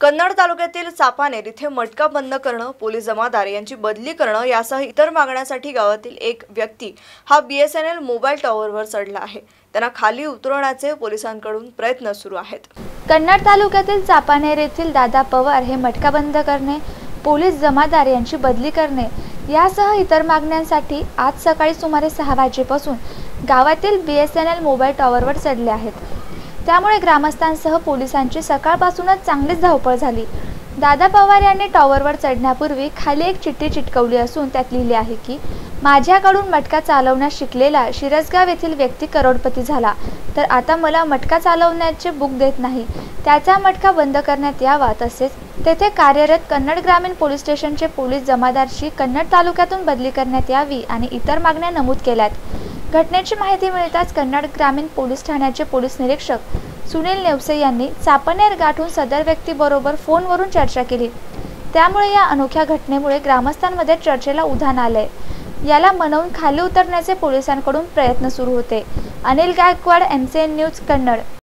कन्नड तालुक्यातील चापानेर इथे मटका बंद करणं, पोलीस जमादार यांची बदली करणं यासह इतर मागण्यांसाठी गावातील एक व्यक्ती हा BSNL मोबाईल टॉवरवर चढला आहे। त्यांना खाली उतरवण्याचे पोलिसांकडून प्रयत्न सुरू आहेत। कन्नड तालुक्यातील चापानेर येथील दादा पवार हे मटका बंद करणे, पोलीस जमादार यांची बदली करणे यासह इतर मागण्यांसाठी आज सकाळी सुमारे 6 वाजेपासून गावातील BSNL मोबाईल टॉवरवर चढले आहेत। त्यामुळे ग्रामस्थांसह पोलिसांची सकाळपासूनच चांगलीच धावपळ झाली। दादा पवार यांनी टॉवरवर चढण्यापूर्वी खाली एक चिठ्ठी चिटकवली असून त्यात लिहिले आहे की माझ्याकडून मटका चालवण्यास शिकलेला शिरसगाव येथील व्यक्ती करोडपती झाला, तर आता मला मटका चालवण्याचे बुक देत नाही, त्याचा मटका बंद करण्यात यावा। तसेच तेथे कार्यरत कन्नड ग्रामीण पोलीस स्टेशनचे पोलीस जमादारची कन्नड तालुक्यातून बदली करण्यात यावी आणि इतर मागण्या नमूद केल्यात। घटनेची माहिती मिळताच कन्नड ग्रामीण पोलीस ठाण्याचे पोलीस निरीक्षक सुनील नेवसे यांनी चापानेर गाठून सदर व्यक्तीबरोबर फोनवरून चर्चा केली। त्यामुळे या अनोख्या घटनेमुळे ग्रामस्थांमध्ये चर्चेला उधाण आले। याला मनवून खाली उतरण्याचे पोलिसांकडून प्रयत्न सुरू होते। Anil Gaikwad, MCN news, Kannada.